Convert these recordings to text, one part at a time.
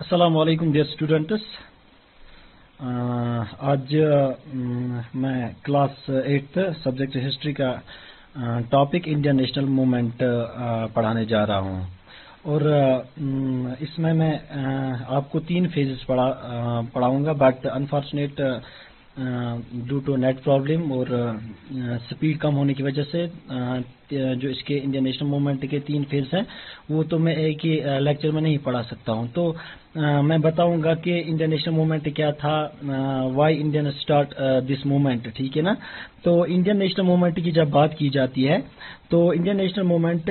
अस्सलाम वालेकुम dear students. आज मैं क्लास 8 सब्जेक्ट हिस्ट्री का टॉपिक इंडियन नेशनल मूवमेंट पढ़ाने जा रहा हूं और इसमें मैं आपको 3 फेजेस पढ़ाऊंगा, but unfortunate due to net problem और स्पीड कम होने की वजह से जो इसके इंडियन नेशनल मूवमेंट के 3 फेज हैं वो तो मैं एक ही लेक्चर में नहीं पढ़ा सकता हूं। तो मैं बताऊंगा कि इंडियन नेशनल मूवमेंट क्या था, why Indian start this movement, ठीक है ना। तो इंडियन नेशनल मूवमेंट की जब बात की जाती है तो इंडियन नेशनल मूवमेंट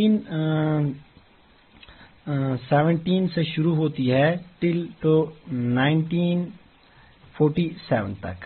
1817 से शुरू होती है टिल तो 1947 तक।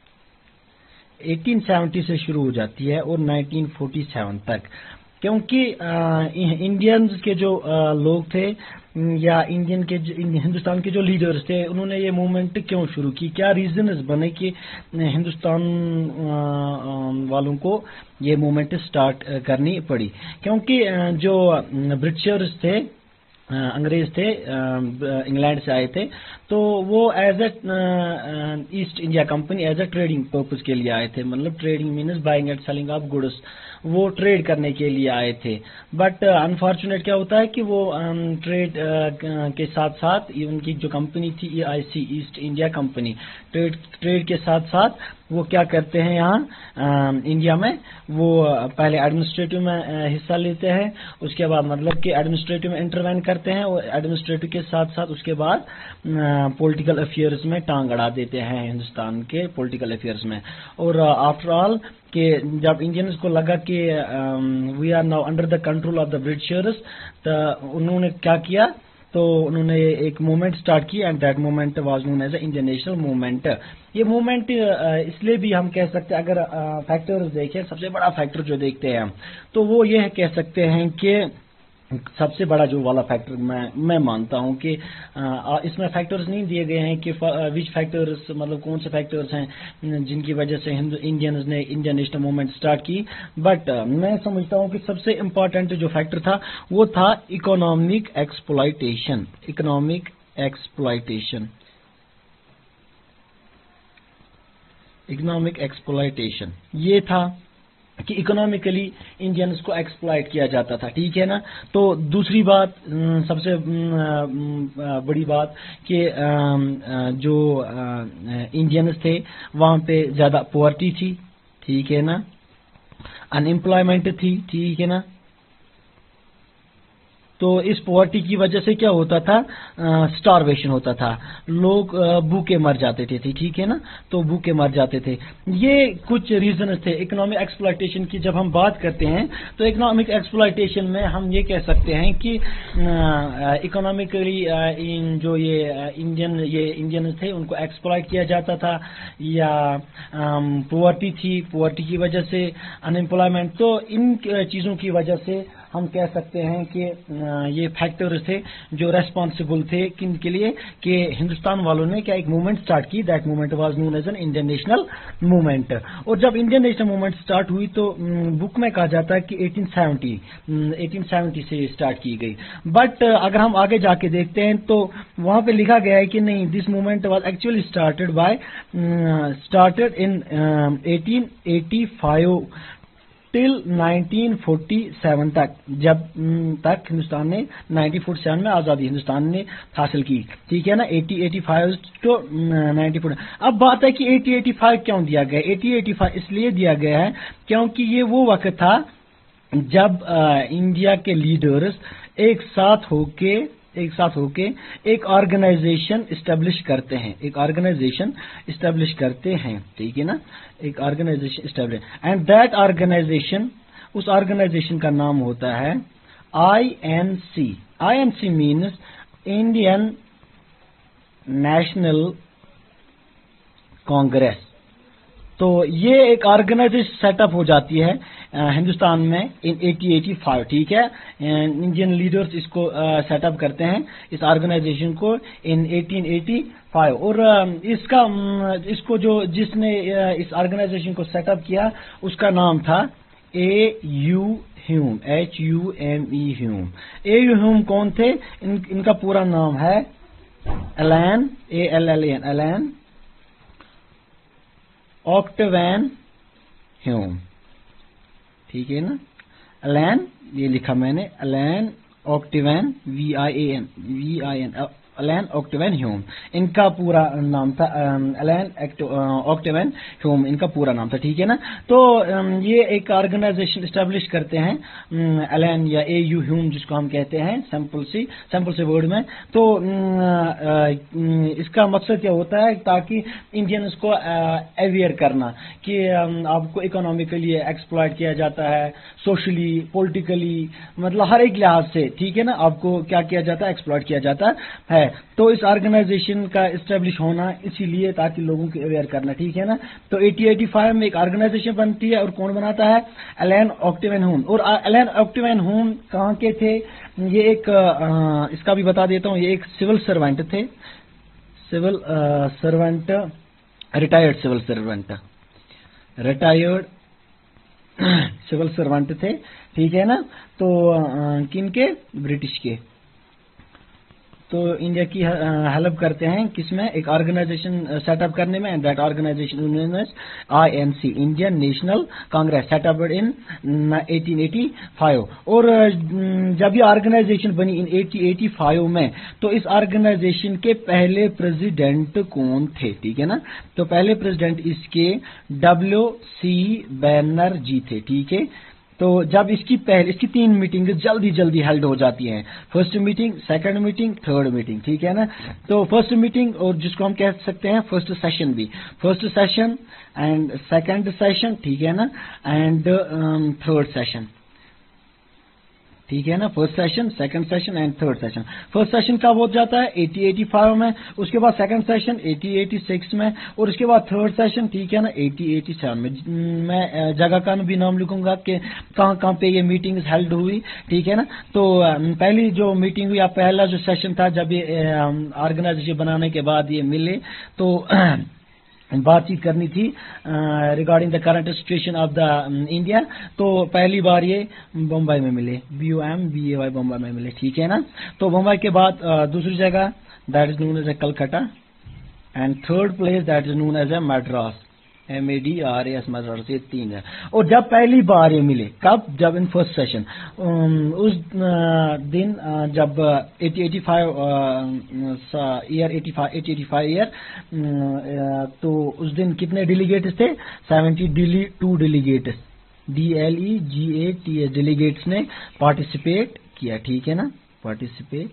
1870 से शुरू हो जाती है और 1947 तक, क्योंकि इंडियंस के जो लोग थे या हिंदुस्तान के जो लीडर्स थे, उन्होंने ये मूवमेंट क्यों शुरू की, क्या रीजंस बने कि हिंदुस्तान वालों को ये मूवमेंट स्टार्ट करनी पड़ी। क्योंकि जो ब्रिटिशर्स थे, अंग्रेज थे, इंग्लैंड से आए थे, तो वो as a East India Company as a trading purpose के लिए आए थे। मतलब trading means buying and selling of goods, वो ट्रेड करने के लिए आए थे। बट अनफॉर्चुनेट क्या होता है कि वो ट्रेड के साथ साथ उनकी जो कंपनी थी EIC, East India Company, trade के साथ साथ वो क्या करते हैं यहाँ इंडिया में, वो पहले एडमिनिस्ट्रेटिव में हिस्सा लेते हैं, उसके बाद मतलब कि एडमिनिस्ट्रेटिव में इंटरवेन करते हैं और एडमिनिस्ट्रेटिव के साथ साथ उसके बाद पॉलिटिकल अफेयर्स में टांग अड़ा देते हैं, हिंदुस्तान के पॉलिटिकल अफेयर्स में। और आफ्टर ऑल कि जब इंडियंस को लगा कि we are now under the control of the Britishers, तो उन्होंने क्या किया, तो उन्होंने एक मूवमेंट स्टार्ट की and that movement was known as Indian national movement. ये मूवमेंट इसलिए भी हम कह सकते हैं, अगर फैक्टर्स देखें, सबसे बड़ा फैक्टर जो देखते हैं हम तो वो ये कह सकते हैं कि सबसे बड़ा जो वाला फैक्टर मैं मानता हूं कि इसमें फैक्टर्स नहीं दिए गए हैं कि विच फैक्टर्स, मतलब कौन से फैक्टर्स हैं जिनकी वजह से इंडियंस ने इंडियन नेशनल मूवमेंट स्टार्ट की। बट मैं समझता हूं कि सबसे इम्पोर्टेंट जो फैक्टर था वो था economic exploitation. Economic exploitation, economic exploitation ये था कि इकोनॉमिकली इंडियंस को एक्सप्लॉइट किया जाता था, ठीक है ना। तो दूसरी बात, सबसे बड़ी बात कि जो इंडियंस थे वहां पे ज्यादा पॉवर्टी थी, ठीक है ना, अनएम्प्लॉयमेंट थी, ठीक है ना। तो इस पॉवर्टी की वजह से क्या होता था, स्टारवेशन होता था, लोग भूखे मर जाते थे, ठीक है ना। तो भूखे मर जाते थे, ये कुछ रीजन थे इकोनॉमिक एक्सप्लॉयटेशन की। जब हम बात करते हैं तो इकोनॉमिक एक्सप्लॉयटेशन में हम ये कह सकते हैं कि इकोनॉमिकली जो ये इंडियन थे उनको एक्सप्लॉयट किया जाता था, या पॉवर्टी थी, पॉवर्टी की वजह से अनएम्प्लॉयमेंट। तो इन चीजों की वजह से हम कह सकते हैं कि ये फैक्टर्स थे जो रेस्पॉन्सिबल थे किनके लिए, कि हिंदुस्तान वालों ने क्या एक मूवमेंट स्टार्ट की। That movement was known as an Indian national movement. और जब इंडियन नेशनल मूवमेंट स्टार्ट हुई तो बुक में कहा जाता है कि 1870 से स्टार्ट की गई। बट अगर हम आगे जाके देखते हैं तो वहां पे लिखा गया है कि नहीं, this movement was actually started in 1885 till 1947 तक, जब तक हिंदुस्तान ने 1947 में आजादी हिंदुस्तान ने हासिल की, ठीक है ना। 1885 to 1940। अब बात है कि 1885 क्यों दिया गया। 1885 इसलिए दिया गया है क्योंकि ये वो वक्त था जब इंडिया के लीडर्स एक साथ होके एक ऑर्गेनाइजेशन इस्टेब्लिश करते हैं, ठीक है ना। एक organisation establish, and that organisation, उस ऑर्गेनाइजेशन का नाम होता है INC। INC means Indian National Congress. तो ये एक ऑर्गेनाइजेशन सेटअप हो जाती है हिंदुस्तान में इन 1885, ठीक है। इंडियन लीडर्स इसको सेटअप करते हैं, इस ऑर्गेनाइजेशन को इन 1885। और इसको जिसने इस ऑर्गेनाइजेशन को सेटअप किया उसका नाम था AU Hume, HUME Hume. AU Hume कौन थे, इनका पूरा नाम है Allan ALLAN Allan Octavian Hume, ठीक है ना। एलन ये लिखा मैंने, Allan Octavian VIAN Allan Octavian Hume इनका पूरा नाम था, एलन ऑक्टेवन ह्यूम इनका पूरा नाम था, ठीक है ना। तो ये एक ऑर्गेनाइजेशन इस्टेब्लिश करते हैं, एलन या AU ह्यूम जिसको हम कहते हैं सिंपल से वर्ड में। तो इसका मकसद क्या होता है, ताकि इंडियंस को अवेयर करना कि आपको इकोनॉमिकली एक्सप्लॉइट किया जाता है, सोशली पॉलिटिकली, मतलब हर एक लिहाज से, ठीक है ना, आपको क्या किया जाता है, एक्सप्लॉइट किया जाता है। तो इस ऑर्गेनाइजेशन का इस्टेब्लिश होना इसीलिए ताकि लोगों को अवेयर करना, ठीक है ना। तो 1885 में एक ऑर्गेनाइजेशन बनती है, और कौन बनाता है, एलन ऑक्टेवन ह्यूम। और एलन ऑक्टेवन ह्यूम कहाँ के थे, ये एक इसका भी बता देता हूँ, ये एक सिविल सर्वेंट थे, रिटायर्ड सिविल सर्वेंट थे, ठीक है ना। तो किनके, ब्रिटिश के। तो इंडिया की हेल्प करते हैं किसमें, एक ऑर्गेनाइजेशन सेटअप करने में, and that organisation known as INC Indian National Congress, set up in 1885। और जब ये ऑर्गेनाइजेशन बनी इन 1885 में, तो इस ऑर्गेनाइजेशन के पहले प्रेसिडेंट कौन थे, ठीक है ना। तो पहले प्रेसिडेंट इसके WC बनर्जी थे, ठीक है। तो जब इसकी 3 मीटिंग जल्दी हेल्ड हो जाती हैं, first meeting, second meeting, third meeting, ठीक है ना। तो फर्स्ट मीटिंग, और जिसको हम कह सकते हैं फर्स्ट सेशन भी, first session and second session, ठीक है ना, एंड थर्ड सेशन, ठीक है ना। First session, second session and third session. First session कब हो जाता है, 1885 में, उसके बाद सेकंड सेशन 1886 में, और उसके बाद थर्ड सेशन, ठीक है ना, 1887 में। मैं जगह का भी नाम लिखूंगा कि कहाँ पे ये मीटिंग्स हेल्ड हुई, ठीक है ना। तो पहली जो मीटिंग हुई, या पहला जो सेशन था, जब ये ऑर्गेनाइजेशन बनाने के बाद ये मिले, तो बातचीत करनी थी regarding the current situation of the India. तो पहली बार ये बम्बई में मिले, BOMBAY बम्बई में मिले, ठीक है ना। तो बम्बई के बाद दूसरी जगह that is known as a Calcutta, and third place that is known as a Madras, MADRAS Madras, ये 3 है। और जब पहली बार ये मिले, कब, जब इन फर्स्ट सेशन, उस दिन जब 1885 ईयर, तो उस दिन कितने डेलीगेट्स थे, 72 डेलीगेट्स, DLEGATS डेलीगेट्स ने पार्टिसिपेट किया, ठीक है ना, पार्टिसिपेट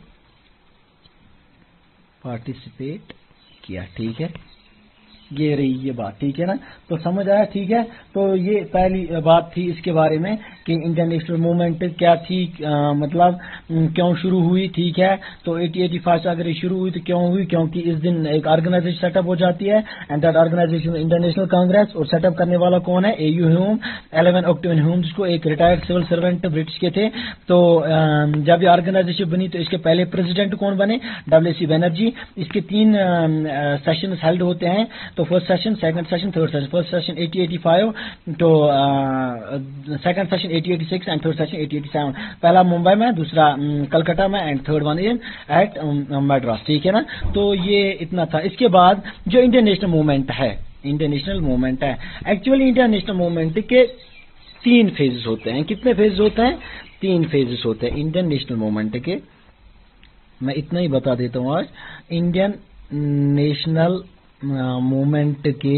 किया, ठीक है। ये रही ये बात, ठीक है ना। तो समझ आया, ठीक है। तो ये पहली बात थी इसके बारे में कि इंडियन नेशनल मूवमेंट क्या थी, मतलब क्यों शुरू हुई, ठीक है। तो 1885 से अगर ये शुरू हुई तो क्यों हुई, क्योंकि इस दिन एक ऑर्गेनाइजेशन सेटअप हो जाती है, and that organisation Indian National Congress. और सेटअप करने वाला कौन है, AU Hume, Allan Octavian Hume, जिसको एक रिटायर्ड सिविल सर्वेंट ब्रिटिश के थे। तो जब ये ऑर्गेनाइजेशन बनी, तो इसके पहले प्रेसिडेंट कौन बने, WC बनर्जी। इसके 3 सेशन हेल्ड होते हैं, तो first session, second session, third session. First session 1885, तो second session 1886 and third session 1887। पहला मुंबई में, दूसरा कलकत्ता में, and third one in at Madras, ठीक है ना। तो ये इतना था। इसके बाद जो इंडियन नेशनल मूवमेंट है, एक्चुअली इंडियन नेशनल मूवमेंट के 3 फेजेस होते हैं। कितने फेजेस होते हैं, 3 फेजेस होते हैं इंडियन नेशनल मूवमेंट के। मैं इतना ही बता देता हूँ आज। इंडियन नेशनल मूवमेंट के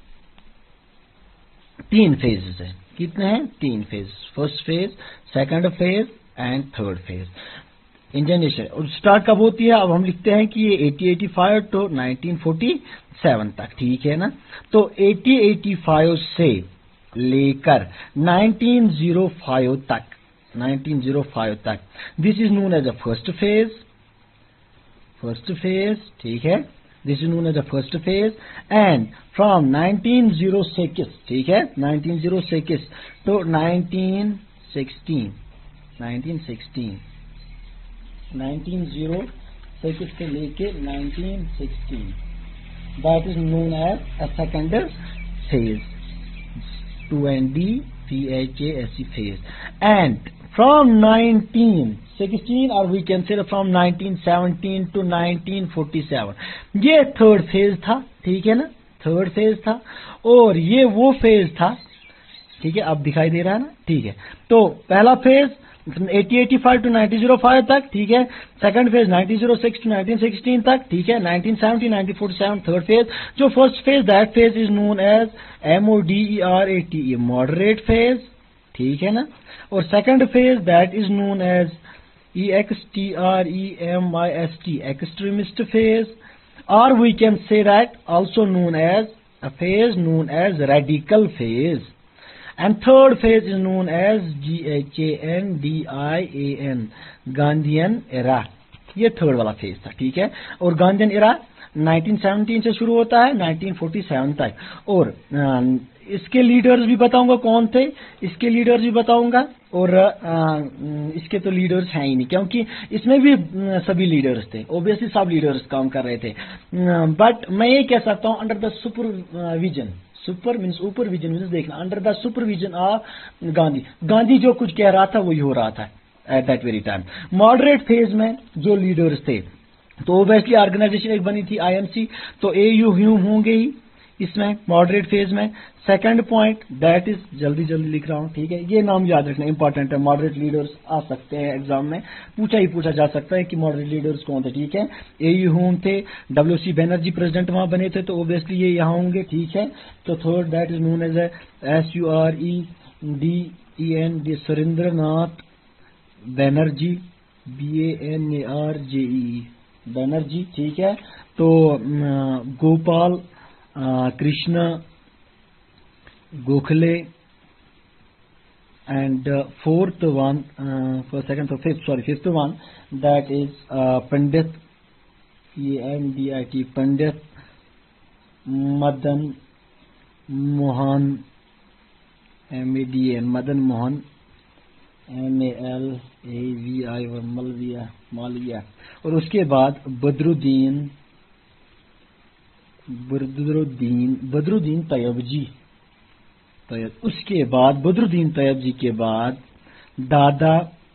3 फेजेस हैं। कितने हैं, 3 phase, first phase, second phase and third phase. Indian national और स्टार्ट कब होती है, अब हम लिखते हैं कि ये 1885 तो 1947 तक, ठीक है ना। तो 1885 से लेकर 1905 तक this is known as a first phase, ठीक है। This is known as the first phase, and from 1906, ठीक है, 1906 to 1916 से लेके 1916, that is known as a second phase, 2ND PHASE phase, and from 1916 और we can say from 1917 to 1947, ये third phase था, ठीक है ना, थर्ड फेज था। और ये वो फेज था, ठीक है, अब दिखाई दे रहा है ना, ठीक है। तो पहला फेज 1885 टू 1905 तक, ठीक है। सेकंड फेज 1906 टू 1916 तक, ठीक है। 1970 1947 थर्ड फेज। जो first phase, that phase is known as MODERATE, moderate phase, ठीक है ना। और second phase that is known as EXTREMIST, extremist phase, और we can say that also known as a phase known as radical phase, and third phase is known as GHANDIAN, Gandhian era। ये थर्ड वाला phase था, ठीक है। और Gandhian era 1917 से शुरू होता है 1947 तक। और इसके लीडर्स भी बताऊंगा कौन थे, इसके लीडर्स भी बताऊंगा, और इसके तो लीडर्स हैं ही नहीं, क्योंकि इसमें भी सभी लीडर्स थे, ओबियसली सब लीडर्स काम कर रहे थे। बट मैं ये कह सकता हूँ under the supervision, super means supervision means देखना, under the supervision of Gandhi, Gandhi जो कुछ कह रहा था वही हो रहा था at that very time. Moderate phase में जो लीडर्स थे, तो ओबियसली ऑर्गेनाइजेशन एक बनी थी IMC, तो AU ह्यूम होंगे ही इसमें मॉडरेट फेज में। सेकंड पॉइंट दैट इज, जल्दी जल्दी लिख रहा हूं, ठीक है, ये नाम याद रखना इंपॉर्टेंट है। मॉडरेट लीडर्स आ सकते हैं एग्जाम में, पूछा जा सकता है कि मॉडरेट लीडर्स कौन थे, ठीक है। AU ह्यूम थे, WC बनर्जी प्रेसिडेंट वहां बने थे, तो ओबियसली ये यहाँ होंगे, ठीक है। तो third that is known as SURENDEN, Surendra Nath Banerjee, BANERJE, Banerjee, ठीक है। तो Gopal Krishna Gokhale, and fourth one, fifth one that is Pandit PANDIT, Pandit Madan Mohan MADN, Madan Mohan MALAVI, Malaviya. और उसके बाद बदरुद्दीन तैयबजी, उसके बाद बदरुद्दीन तैयबजी के बाद दादा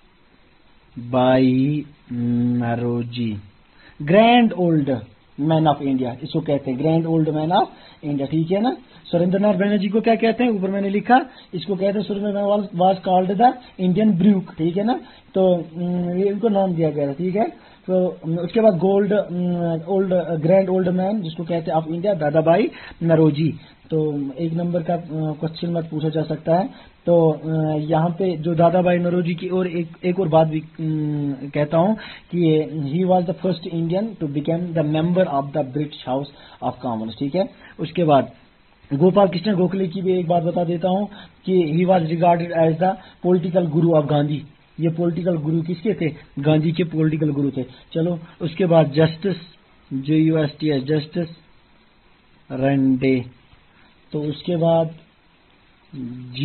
भाई Naoroji, grand old man of India, इसको कहते हैं grand old man of India, ठीक है ना। सुरेंद्रनाथ बनर्जी को क्या कहते हैं, ऊपर मैंने लिखा, इसको कहते हैं Surendranath was called the Indian Brook, ठीक है ना। तो ये इनको नाम दिया गया था, ठीक है। तो उसके बाद ओल्ड ग्रैंड ओल्ड मैन जिसको कहते हैं ऑफ इंडिया, दादा भाई नौरोजी। तो एक नंबर का क्वेश्चन मत पूछा जा सकता है। तो यहाँ पे जो दादा भाई नौरोजी की और एक और बात भी कहता हूँ कि he was the first Indian to become the member of the British House of Commons, ठीक है। उसके बाद गोपाल कृष्ण गोखले की भी एक बात बता देता हूँ कि he was regarded as the political guru of Gandhi. ये पॉलिटिकल गुरु किसके थे, गांधी के पॉलिटिकल गुरु थे। चलो उसके बाद जस्टिस JUSTIS, जस्टिस रंडे। तो उसके बाद G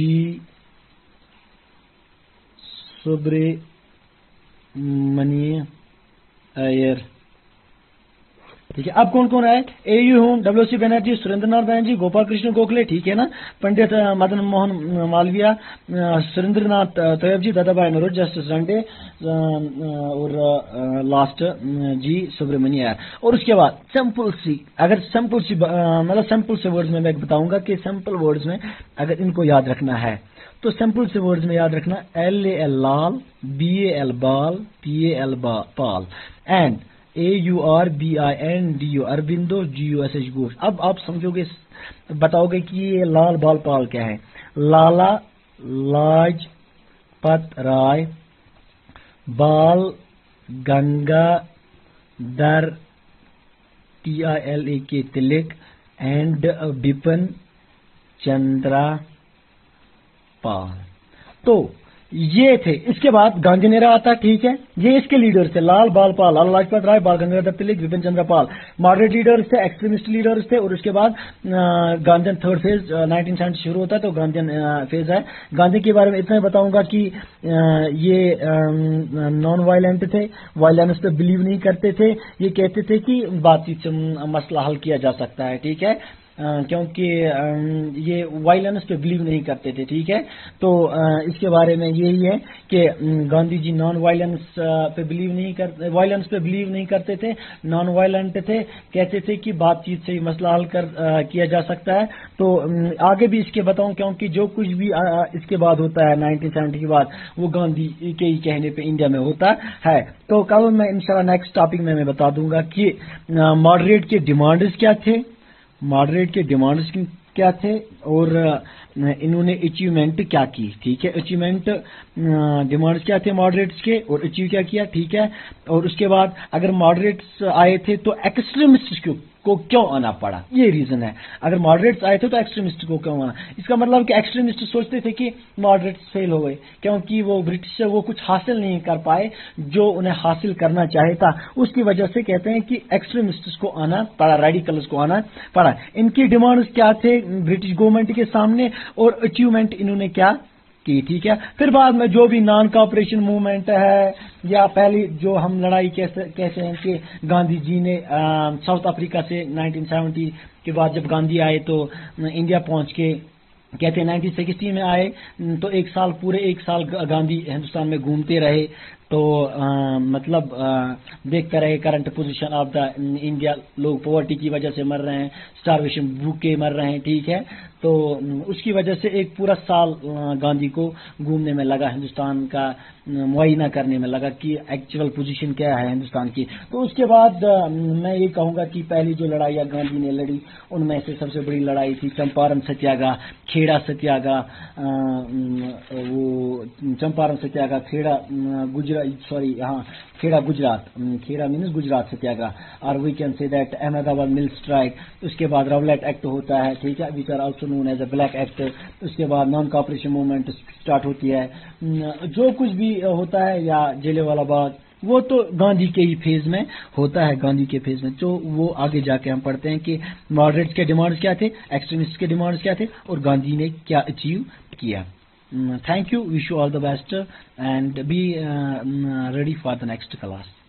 सुब्रमण्यम अय्यर, ठीक है। अब कौन कौन है, AU Hume, WC Banerjee, Surendranath Banerjee, Gopal Krishna Gokhale, ठीक है ना, पंडित मदन मोहन मालविया, सुरेंद्रनाथ तैयबजी, दादा भाई नौरोजी, जस्टिस रंडे, और लास्ट G सुब्रमण्यम। और उसके बाद सिंपल सी, अगर सिंपल सी मतलब सिंपल से वर्ड्स में मैं बताऊंगा कि सिंपल वर्ड्स में अगर इनको याद रखना है तो सिंपल से वर्ड्स में याद रखना, LAL Lal, BAL Bal, PAL Pal, and AURBINDO Aurobindo, GUSH Ghosh. अब आप समझोगे, बताओगे कि ये लाल बाल पाल क्या है। लाला लाजपत राय, बाल गंगाधर TILAK तिलक, एंड बिपिन चंद्रा पाल। तो ये थे। इसके बाद गांधीनेरा आता है, ठीक है। ये इसके लीडर्स थे, लाल बाल पाल, लाला लाजपत राय, बाल गंगाधर तिलक, बिपिन चंद्र पाल। मॉडरेट लीडर्स थे, एक्सट्रीमिस्ट लीडर्स थे। और उसके बाद गांधीयन थर्ड फेज 1970 शुरू होता है, तो गांधीयन फेज है। गांधी के बारे में इतना ही बताऊंगा कि ये नॉन वायलेंट थे, वायलेंस पे बिलीव नहीं करते थे। ये कहते थे कि बातचीत से मसला हल किया जा सकता है, ठीक है। क्योंकि ये वायलेंस पे बिलीव नहीं करते थे, ठीक है। तो इसके बारे में यही है कि गांधी जी नॉन वायलेंस पे बिलीव नहीं करते, वायलेंस पे बिलीव नहीं करते थे, नॉन वायलेंट थे, कहते थे कि बातचीत से ही मसला हल किया जा सकता है। तो आगे भी इसके बताऊं, क्योंकि जो कुछ भी इसके बाद होता है 1970 के बाद, वो गांधी के ही कहने पे इंडिया में होता है। तो कल मैं इंशाल्लाह नेक्स्ट टॉपिक में मैं बता दूंगा कि मॉडरेट के डिमांड्स क्या थे, मॉडरेट के डिमांड्स क्या थे, और इन्होंने अचीवमेंट क्या की, ठीक है। अचीवमेंट डिमांड्स क्या थे मॉडरेट्स के, और अचीव क्या किया, ठीक है। और उसके बाद अगर मॉडरेट्स आए थे तो एक्सट्रीमिस्ट को क्यों आना पड़ा, ये रीजन है। अगर मॉडरेट्स आए थे तो एक्सट्रीमिस्ट को क्यों आना, इसका मतलब कि एक्सट्रीमिस्ट सोचते थे कि मॉडरेट्स फेल हो गए, क्योंकि वो ब्रिटिश से वो कुछ हासिल नहीं कर पाए जो उन्हें हासिल करना चाहे था। उसकी वजह से कहते हैं कि एक्सट्रीमिस्ट को आना पड़ा, रेडिकल्स को आना पड़ा। इनकी डिमांड्स क्या थे ब्रिटिश गवर्नमेंट के सामने, और अचीवमेंट इन्होंने क्या की, ठीक है। फिर बाद में जो भी नॉन कॉपरेशन मूवमेंट है, या पहली जो हम लड़ाई कहते हैं कि गांधी जी ने साउथ अफ्रीका से 1970 के बाद जब गांधी आए तो इंडिया पहुंच के, कहते हैं 1960 में आए, तो एक साल पूरे एक साल गांधी हिंदुस्तान में घूमते रहे। तो मतलब देखते रहे current position of the India, लोग पॉवर्टी की वजह से मर रहे हैं, स्टारवेशन भूखे मर रहे हैं, ठीक है। तो उसकी वजह से एक पूरा साल गांधी को घूमने में लगा, हिंदुस्तान का मुआयना करने में लगा कि एक्चुअल पोजीशन क्या है हिंदुस्तान की। तो उसके बाद मैं ये कहूँगा कि पहली जो लड़ाइयाँ गांधी ने लड़ी, उनमें से सबसे बड़ी लड़ाई थी चंपारण सत्याग्रह, खेड़ा सत्याग्रह। वो चंपारण सत्याग्रह, खेड़ा खेड़ा गुजरात, खेड़ा मीन्स गुजरात सत्याग्रह, और we can say that Ahmedabad mill strike. उसके बाद रवलेट एक्ट होता है, ठीक है, which are also known as a black act. उसके बाद नॉन कॉपरेशन मूवमेंट स्टार्ट होती है। जो कुछ भी होता है, या जलियांवाला बाग, वो तो गांधी के ही फेज में होता है, गांधी के फेज में। तो वो आगे जाके हम पढ़ते हैं कि मॉडरेट्स के डिमांड्स क्या थे, एक्सट्रीमिस्ट के डिमांड्स क्या थे, और गांधी ने क्या अचीव किया। Thank you. Wish you all the best and be ready for the next class.